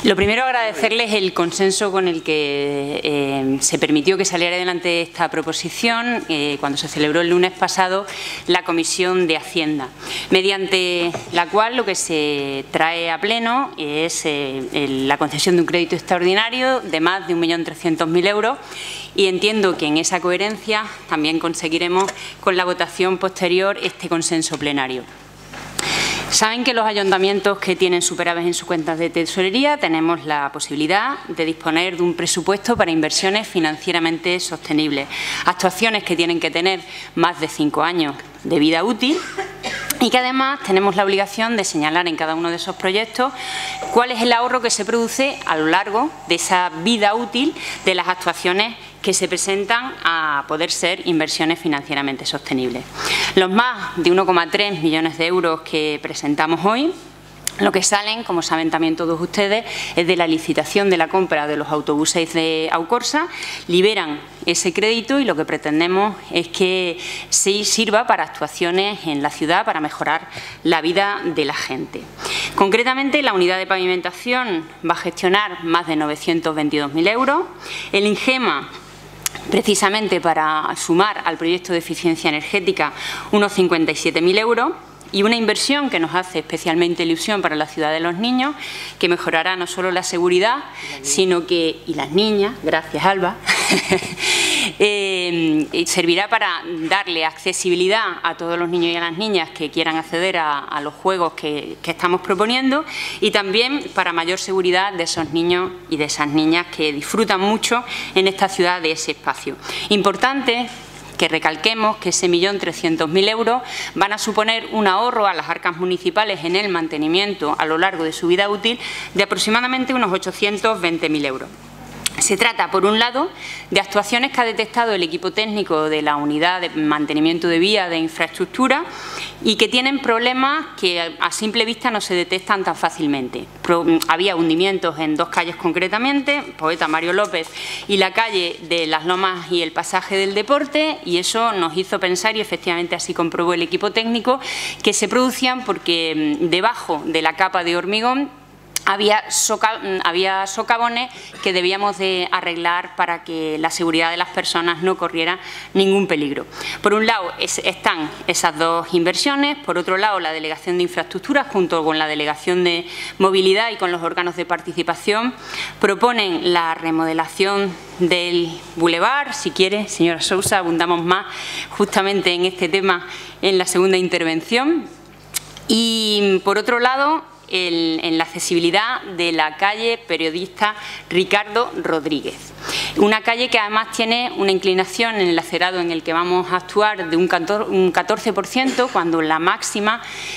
Lo primero, agradecerles el consenso con el que se permitió que saliera adelante esta proposición cuando se celebró el lunes pasado la Comisión de Hacienda, mediante la cual lo que se trae a pleno es la concesión de un crédito extraordinario de más de 1.300.000 euros, y entiendo que en esa coherencia también conseguiremos con la votación posterior este consenso plenario. Saben que los ayuntamientos que tienen superávit en sus cuentas de tesorería tenemos la posibilidad de disponer de un presupuesto para inversiones financieramente sostenibles, actuaciones que tienen que tener más de 5 años de vida útil y que además tenemos la obligación de señalar en cada uno de esos proyectos cuál es el ahorro que se produce a lo largo de esa vida útil de las actuaciones que se presentan a poder ser inversiones financieramente sostenibles. Los más de 1,3 millones de euros que presentamos hoy, lo que salen, como saben también todos ustedes, es de la licitación de la compra de los autobuses de Aucorsa, liberan ese crédito y lo que pretendemos es que se sirva para actuaciones en la ciudad para mejorar la vida de la gente. Concretamente, la unidad de pavimentación va a gestionar más de 922.000 euros, el INGEMA, precisamente para sumar al proyecto de eficiencia energética, unos 57.000 euros, y una inversión que nos hace especialmente ilusión para la ciudad de los niños, que mejorará no solo la seguridad, sino que, y las niñas, gracias Alba, servirá para darle accesibilidad a todos los niños y a las niñas que quieran acceder a los juegos que estamos proponiendo, y también para mayor seguridad de esos niños y de esas niñas que disfrutan mucho en esta ciudad de ese espacio. Importante que recalquemos que ese 1.300.000 euros van a suponer un ahorro a las arcas municipales en el mantenimiento a lo largo de su vida útil de aproximadamente unos 820.000 euros. Se trata, por un lado, de actuaciones que ha detectado el equipo técnico de la unidad de mantenimiento de vías de infraestructura y que tienen problemas que a simple vista no se detectan tan fácilmente. Había hundimientos en 2 calles concretamente, Poeta Mario López y la calle de Las Lomas y el Pasaje del Deporte, y eso nos hizo pensar, y efectivamente así comprobó el equipo técnico, que se producían porque debajo de la capa de hormigón había socavones que debíamos de arreglar para que la seguridad de las personas no corriera ningún peligro. Por un lado están esas 2 inversiones, por otro lado la Delegación de Infraestructuras junto con la Delegación de Movilidad y con los órganos de participación proponen la remodelación del bulevar. Si quiere, señora Sousa, abundamos más justamente en este tema en la segunda intervención. Y por otro lado, en la accesibilidad de la calle Periodista Ricardo Rodríguez. Una calle que además tiene una inclinación en el acerado en el que vamos a actuar de un 14%, cuando la máxima,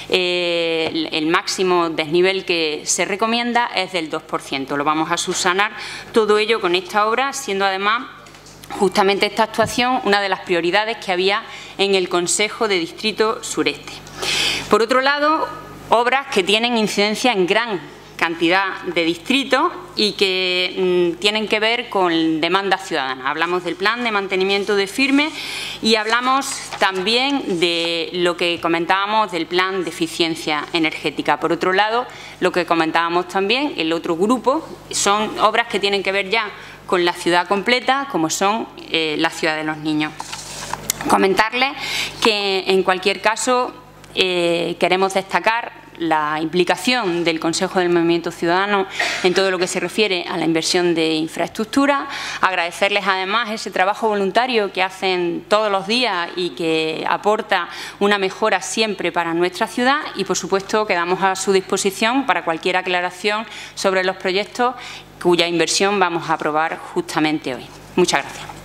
el máximo desnivel que se recomienda es del 2%. Lo vamos a subsanar todo ello con esta obra, siendo además justamente esta actuación una de las prioridades que había en el Consejo de Distrito Sureste. Por otro lado, obras que tienen incidencia en gran cantidad de distritos y que tienen que ver con demanda ciudadana. Hablamos del plan de mantenimiento de Firme y hablamos también de lo que comentábamos del plan de eficiencia energética. Por otro lado, lo que comentábamos también, el otro grupo, son obras que tienen que ver ya con la ciudad completa, como son la ciudad de los niños. Comentarles que, en cualquier caso, queremos destacar la implicación del Consejo del Movimiento Ciudadano en todo lo que se refiere a la inversión de infraestructura, agradecerles además ese trabajo voluntario que hacen todos los días y que aporta una mejora siempre para nuestra ciudad, y por supuesto quedamos a su disposición para cualquier aclaración sobre los proyectos cuya inversión vamos a aprobar justamente hoy. Muchas gracias.